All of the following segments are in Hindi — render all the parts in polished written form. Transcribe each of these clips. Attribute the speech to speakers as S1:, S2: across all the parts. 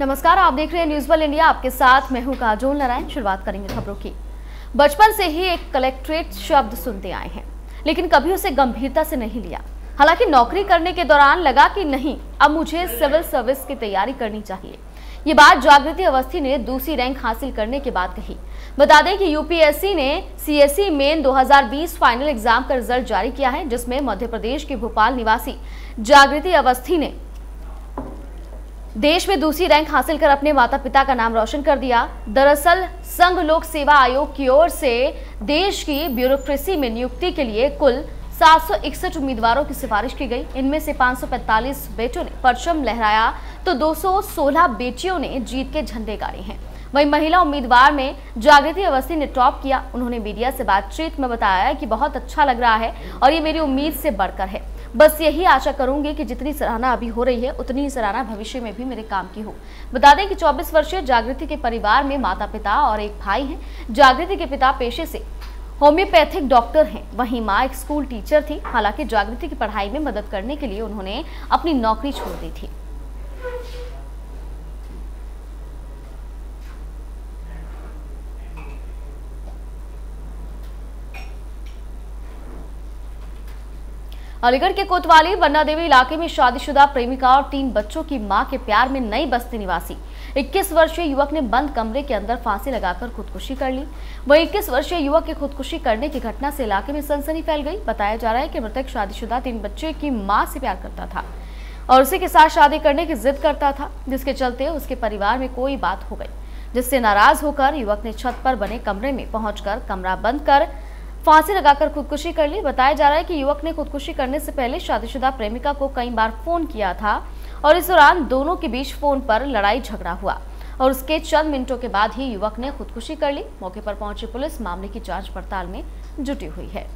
S1: नमस्कार, आप देख रहे हैं न्यूज़ वर्ल्ड इंडिया। आपके साथ मैं हूं काजोल नारायण। शुरुआत करेंगे खबरों की। बचपन से ही एक कलेक्ट्रेट शब्द सुनते आए हैं, लेकिन कभी उसे गंभीरता से नहीं लिया। हालांकि नौकरी करने के दौरान लगा कि नहीं, अब मुझे सिविल सर्विस की तैयारी करनी चाहिए। ये बात जागृति अवस्थी ने दूसरी रैंक हासिल करने के बाद कही। बता दें कि यूपीएससी ने सीएसई मेन 2020 फाइनल एग्जाम का रिजल्ट जारी किया है, जिसमें मध्य प्रदेश के भोपाल निवासी जागृति अवस्थी ने देश में दूसरी रैंक हासिल कर अपने माता पिता का नाम रोशन कर दिया। दरअसल संघ लोक सेवा आयोग की ओर से देश की ब्यूरोक्रेसी में नियुक्ति के लिए कुल 761 उम्मीदवारों की सिफारिश की गई। इनमें से 545 बेटों ने परचम लहराया तो 216 बेटियों ने जीत के झंडे गाड़े हैं। वहीं महिला उम्मीदवार में जागृति अवस्थी ने टॉप किया। उन्होंने मीडिया से बातचीत में बताया कि बहुत अच्छा लग रहा है और ये मेरी उम्मीद से बढ़कर है। बस यही आशा करूंगी कि जितनी सराहना अभी हो रही है उतनी ही सराहना भविष्य में भी मेरे काम की हो। बता दें कि 24 वर्षीय जागृति के परिवार में माता पिता और एक भाई हैं। जागृति के पिता पेशे से होम्योपैथिक डॉक्टर हैं, वहीं मां एक स्कूल टीचर थी। हालांकि जागृति की पढ़ाई में मदद करने के लिए उन्होंने अपनी नौकरी छोड़ दी थी। अलीगढ़ के कोतवाली बन्ना देवी इलाके में शादीशुदा प्रेमिका और 3 बच्चों की मां के प्यार में नई बस्ती निवासी 21 वर्षीय युवक ने बंद कमरे के अंदर फांसी लगाकर खुदकुशी कर ली। वहीं 21 वर्षीय युवक के खुदकुशी करने की घटना से इलाके में सनसनी फैल गई। बताया जा रहा है कि मृतक शादीशुदा 3 बच्चे की मां से प्यार करता था और उसी के साथ शादी करने की जिद करता था, जिसके चलते उसके परिवार में कोई बात हो गई, जिससे नाराज होकर युवक ने छत पर बने कमरे में पहुंचकर कमरा बंद कर फांसी लगाकर खुदकुशी कर ली। बताया जा रहा है कि युवक ने खुदकुशी करने से पहले शादीशुदा प्रेमिका को कई बार फोन किया था और इस दौरान दोनों के बीच फोन पर लड़ाई झगड़ा हुआ और उसके चंद मिनटों के बाद ही युवक ने खुदकुशी कर ली। मौके पर पहुंची पुलिस मामले की जांच पड़ताल में जुटी हुई है।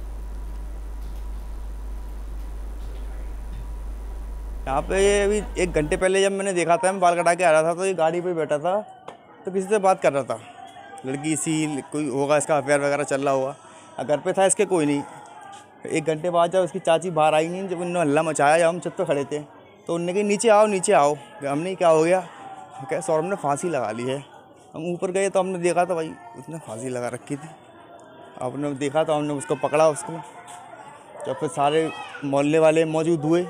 S2: यहाँ पे अभी 1 घंटे पहले जब मैंने देखा था, मैं बाल कटा के आ रहा था तो ये गाड़ी पे बैठा था तो किसी से बात कर रहा था। लड़की सी कोई होगा, इसका अफेयर वगैरह चल रहा होगा। घर पे था इसके कोई नहीं। 1 घंटे बाद जब उसकी चाची बाहर आई नहीं, जब उन्होंने हल्ला मचाया, जब हम छत पे खड़े थे तो उन्होंने कहा नीचे आओ नीचे आओ। हमने क्या हो गया, क्या सौरभ ने फांसी लगा ली है। हम ऊपर गए तो हमने देखा तो भाई उसने फांसी लगा रखी थी। आपने देखा तो हमने उसको पकड़ा, उसको जब फिर सारे मोहल्ले वाले मौजूद हुए।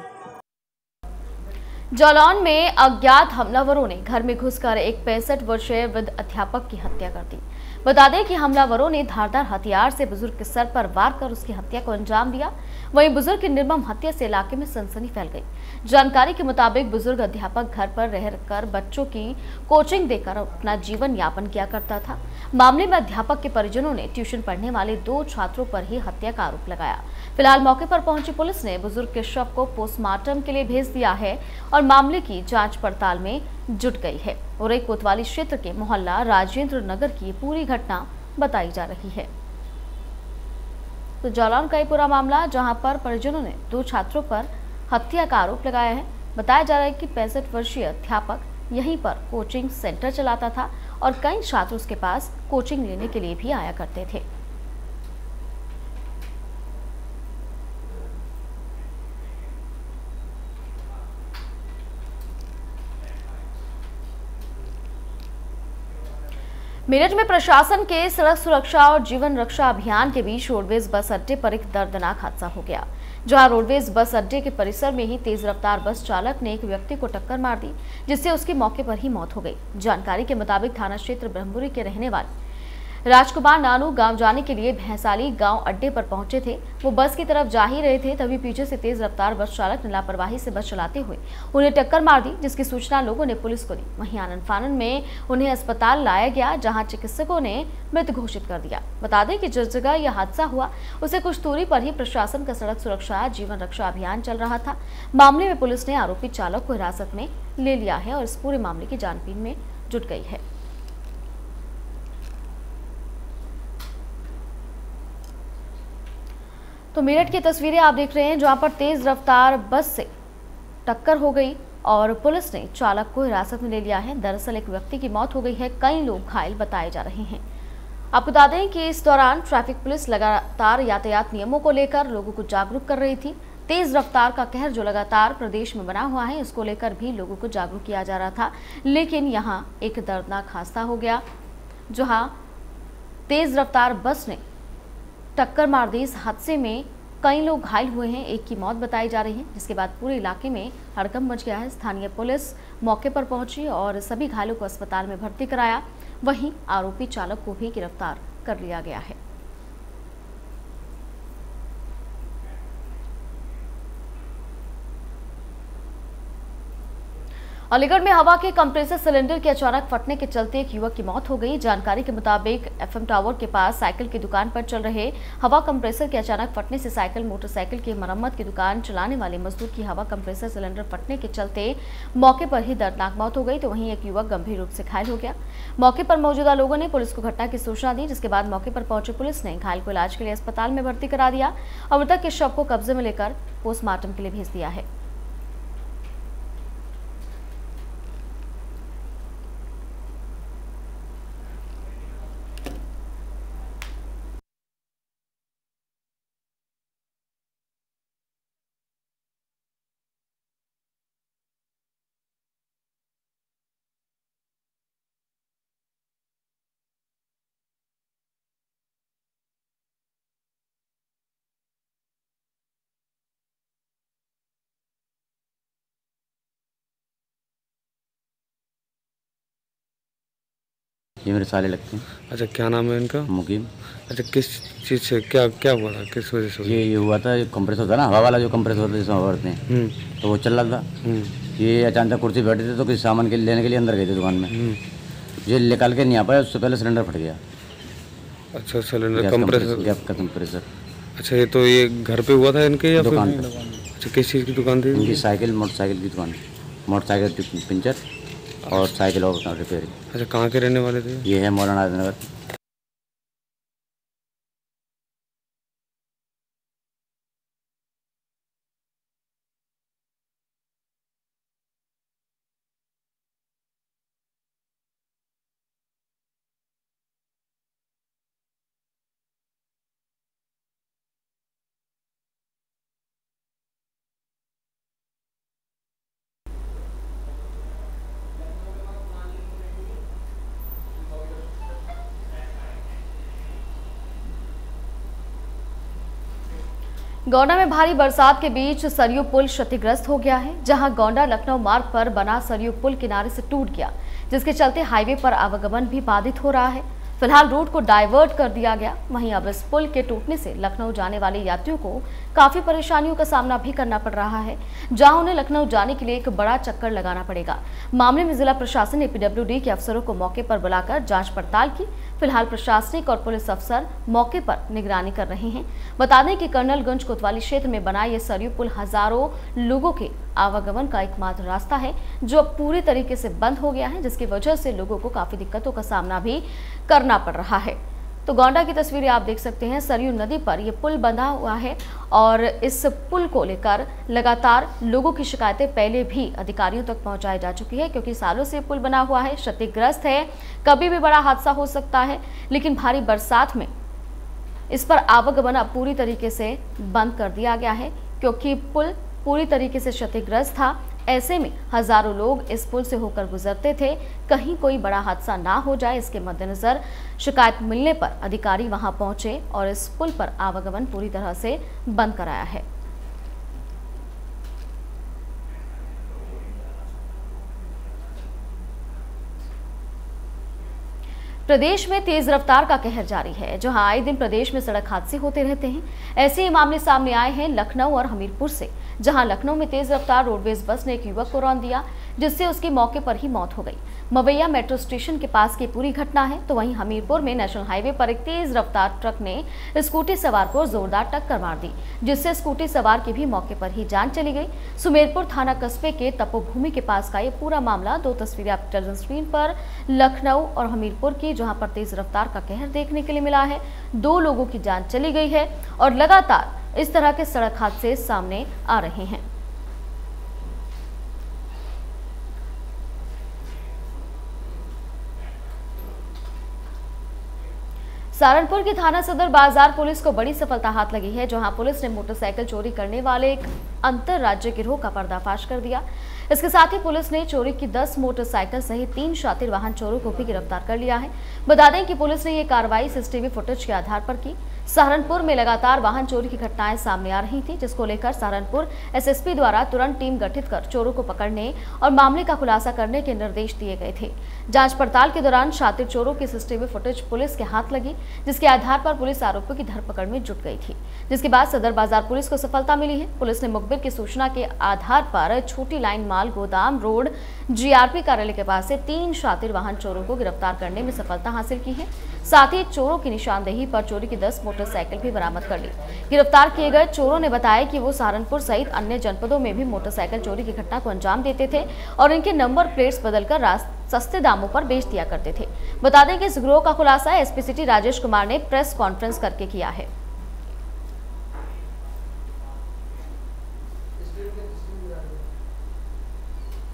S1: जालौन में अज्ञात हमलावरों ने घर में घुसकर एक 65 वर्षीय वृद्ध अध्यापक की हत्या कर दी। बता दें कि हमलावरों ने धारदार हथियार से बुजुर्ग के सर पर वार कर उसकी हत्या को अंजाम दिया। वहीं बुजुर्ग की निर्मम हत्या से इलाके में सनसनी फैल गई। जानकारी के मुताबिक बुजुर्ग अध्यापक घर पर रहकर बच्चों की कोचिंग देकर अपना जीवन यापन किया करता था। मामले में अध्यापक के परिजनों ने ट्यूशन पढ़ने वाले 2 छात्रों पर ही हत्या का आरोप लगाया। फिलहाल मौके पर पहुंची पुलिस ने बुजुर्ग के शव को पोस्टमार्टम के लिए भेज दिया है और मामले की जांच पड़ताल में जुट गई है। और कोतवाली क्षेत्र के मोहल्ला राजेंद्र नगर की पूरी घटना बताई जा रही है। तो जालौन का ये पूरा मामला, जहां पर परिजनों ने 2 छात्रों पर हत्या का आरोप लगाया है। बताया जा रहा है कि 65 वर्षीय अध्यापक यहीं पर कोचिंग सेंटर चलाता था और कई छात्र उसके पास कोचिंग लेने के लिए भी आया करते थे। मेरठ में प्रशासन के सड़क सुरक्षा और जीवन रक्षा अभियान के बीच रोडवेज बस अड्डे पर एक दर्दनाक हादसा हो गया, जहां रोडवेज बस अड्डे के परिसर में ही तेज रफ्तार बस चालक ने एक व्यक्ति को टक्कर मार दी, जिससे उसकी मौके पर ही मौत हो गई। जानकारी के मुताबिक थाना क्षेत्र ब्रह्मपुरी के रहने वाले राजकुमार नानू गांव जाने के लिए भैंसाली गांव अड्डे पर पहुंचे थे। वो बस की तरफ जा ही रहे थे, तभी पीछे से तेज रफ्तार बस चालक ने लापरवाही से बस चलाते हुए उन्हें टक्कर मार दी, जिसकी सूचना लोगों ने पुलिस को दी। वहीं आनन फानन में उन्हें अस्पताल लाया गया, जहां चिकित्सकों ने मृत घोषित कर दिया। बता दें कि जिस जगह यह हादसा हुआ उसे कुछ दूरी पर ही प्रशासन का सड़क सुरक्षा जीवन रक्षा अभियान चल रहा था। मामले में पुलिस ने आरोपी चालक को हिरासत में ले लिया है और इस पूरे मामले की जांचबीन में जुट गई है। तो मेरठ की तस्वीरें आप देख रहे हैं, जहां पर तेज रफ्तार बस से टक्कर हो गई और पुलिस ने चालक को हिरासत में ले लिया है। दरअसल एक व्यक्ति की मौत हो गई है, कई लोग घायल बताए जा रहे हैं। आपको बता दें कि इस दौरान ट्रैफिक पुलिस लगातार यातायात नियमों को लेकर लोगों को जागरूक कर रही थी, तेज रफ्तार का कहर जो लगातार प्रदेश में बना हुआ है, इसको लेकर भी लोगों को जागरूक किया जा रहा था, लेकिन यहाँ एक दर्दनाक हादसा हो गया, जहां तेज रफ्तार बस ने टक्कर मार दी। इस हादसे में कई लोग घायल हुए हैं, एक की मौत बताई जा रही है, जिसके बाद पूरे इलाके में हड़कंप मच गया है। स्थानीय पुलिस मौके पर पहुंची और सभी घायलों को अस्पताल में भर्ती कराया। वहीं आरोपी चालक को भी गिरफ्तार कर लिया गया है। अलीगढ़ में हवा के कंप्रेसर सिलेंडर के अचानक फटने के चलते एक युवक की मौत हो गई। जानकारी के मुताबिक एफएम टावर के पास साइकिल की दुकान पर चल रहे हवा कंप्रेसर के अचानक फटने से साइकिल मोटरसाइकिल की मरम्मत की दुकान चलाने वाले मजदूर की हवा कंप्रेसर सिलेंडर फटने के चलते मौके पर ही दर्दनाक मौत हो गई, तो वहीं एक युवक गंभीर रूप से घायल हो गया। मौके पर मौजूदा लोगों ने पुलिस को घटना की सूचना दी, जिसके बाद मौके पर पहुंची पुलिस ने घायल को इलाज के लिए अस्पताल में भर्ती करा दिया और मृतक के शव को कब्जे में लेकर पोस्टमार्टम के लिए भेज दिया है।
S3: ये मेरे साले लगते हैं।
S4: अच्छा, क्या नाम है इनका?
S3: मुकीम।
S4: अच्छा, किस चीज़ से क्या क्या हुआ था, किस वजह से?
S3: ये हुआ था, कंप्रेसर था ना, हवा वाला जो कंप्रेसर होता है जिसमें हवा भरते हैं, तो वो चल रहा था। ये अचानक कुर्सी बैठे थे तो किसी सामान के लेने के लिए अंदर गए थे दुकान में। ये निकाल के नहीं आ पाया, उससे पहले सिलेंडर फट गया।
S4: अच्छा, सिलेंडर कंप्रेसर,
S3: गैस का कंप्रेसर।
S4: अच्छा, ये तो ये घर पे हुआ था इनके या
S3: दुकान
S4: फिर?
S3: पे।
S4: अच्छा, किस चीज़ की दुकान थी
S3: इनकी? साइकिल मोटरसाइकिल की दुकान, मोटरसाइकिल पंचर और साइकिल और रिपेयरिंग।
S4: अच्छा, कहाँ के रहने वाले थे?
S3: ये है मौलाना नगर।
S1: गोंडा में भारी बरसात के बीच सरयू पुल क्षतिग्रस्त हो गया है, जहां गोंडा लखनऊ मार्ग पर बना सरयू पुल किनारे से टूट गया, जिसके चलते हाईवे पर आवागमन भी बाधित हो रहा है। फिलहाल रूट को डाइवर्ट कर दिया गया। वहीं अब इस पुल के टूटने से लखनऊ जाने वाले यात्रियों को काफी परेशानियों का सामना भी करना पड़ रहा है, जहां उन्हें लखनऊ जाने के लिए एक बड़ा चक्कर लगाना पड़ेगा। मामले में जिला प्रशासन ने पीडब्ल्यूडी के अफसरों को मौके पर बुलाकर जांच पड़ताल की। फिलहाल प्रशासनिक और पुलिस अफसर मौके पर निगरानी कर रहे हैं। बता दें कि कर्नलगंज कोतवाली क्षेत्र में बना यह सरयू पुल हजारों लोगों के आवागमन का एकमात्र रास्ता है, जो अब पूरी तरीके से बंद हो गया है, जिसकी वजह से लोगों को काफी दिक्कतों का सामना भी करना पड़ रहा है। तो गोंडा की तस्वीरें आप देख सकते हैं। सरयू नदी पर यह पुल बंधा हुआ है और इस पुल को लेकर लगातार लोगों की शिकायतें पहले भी अधिकारियों तक पहुंचाई जा चुकी है, क्योंकि सालों से पुल बना हुआ है, क्षतिग्रस्त है, कभी भी बड़ा हादसा हो सकता है। लेकिन भारी बरसात में इस पर आवागमन अब पूरी तरीके से बंद कर दिया गया है, क्योंकि पुल पूरी तरीके से क्षतिग्रस्त था। ऐसे में हजारों लोग इस पुल से होकर गुजरते थे। कहीं कोई बड़ा हादसा ना हो जाए, इसके मद्देनजर शिकायत मिलने पर अधिकारी वहां पहुंचे और इस पुल पर आवागमन पूरी तरह से बंद कराया है। प्रदेश में तेज रफ्तार का कहर जारी है, जहां आए दिन प्रदेश में सड़क हादसे होते रहते हैं। ऐसे ही मामले सामने आए हैं लखनऊ और हमीरपुर से, जहां लखनऊ में तेज रफ्तार रोडवेज बस ने एक युवक को रौंद दिया, जिससे उसकी मौके पर ही मौत हो गई। मवैया मेट्रो स्टेशन के पास की पूरी घटना है। तो वहीं हमीरपुर में नेशनल हाईवे पर एक तेज रफ्तार ट्रक ने स्कूटी सवार को जोरदार टक्कर मार दी, जिससे स्कूटी सवार की भी मौके पर ही जान चली गई। सुमेरपुर थाना कस्बे के तपोभूमि के पास का ये पूरा मामला। दो तस्वीरें आप टेलीविजन स्क्रीन पर लखनऊ और हमीरपुर की, जहां पर तेज रफ्तार का कहर देखने के लिए मिला है। 2 लोगों की जान चली गई है और लगातार इस तरह के सड़क हादसे सामने आ रहे हैं। सहारनपुर की थाना सदर बाजार पुलिस को बड़ी सफलता हाथ लगी है, जहां पुलिस ने मोटरसाइकिल चोरी करने वाले एक अंतरराज्य गिरोह का पर्दाफाश कर दिया। इसके साथ ही पुलिस ने चोरी की 10 मोटरसाइकिल सहित 3 शातिर वाहन चोरों को भी गिरफ्तार कर लिया है। बता दें कि पुलिस ने ये कार्रवाई सीसीटीवी फुटेज के आधार पर की। सहारनपुर में लगातार वाहन चोरी की घटनाएं सामने आ रही थी, जिसको लेकर सहारनपुर एसएसपी द्वारा तुरंत टीम गठित कर चोरों को पकड़ने और मामले का खुलासा करने के निर्देश दिए गए थे। जांच पड़ताल के दौरान शातिर चोरों की सीसीटीवी फुटेज पुलिस के हाथ लगी, जिसके आधार पर पुलिस आरोपियों की धरपकड़ में जुट गई थी, जिसके बाद सदर बाजार पुलिस को सफलता मिली है। पुलिस ने मुखबिर की सूचना के आधार पर छोटी लाइन माल गोदाम रोड जीआरपी कार्यालय के पास से 3 शातिर वाहन चोरों को गिरफ्तार करने में सफलता हासिल की है। साथ ही चोरों की निशानदेही पर चोरी की 10 मोटरसाइकिल भी बरामद कर ली। गिरफ्तार किए गए चोरों ने बताया कि वो सहारनपुर सहित अन्य जनपदों में भी मोटरसाइकिल चोरी की घटना को अंजाम देते थे और इनके नंबर प्लेट्स बदलकर सस्ते दामों पर बेच दिया करते थे। बता दें कि इस गिरोह का खुलासा एसपी सिटी राजेश कुमार ने प्रेस कॉन्फ्रेंस करके किया है।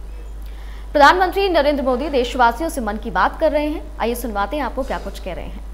S1: प्रधानमंत्री नरेंद्र मोदी देशवासियों से मन की बात कर रहे हैं। आइए सुनवाते हैं आपको क्या कुछ कह रहे हैं।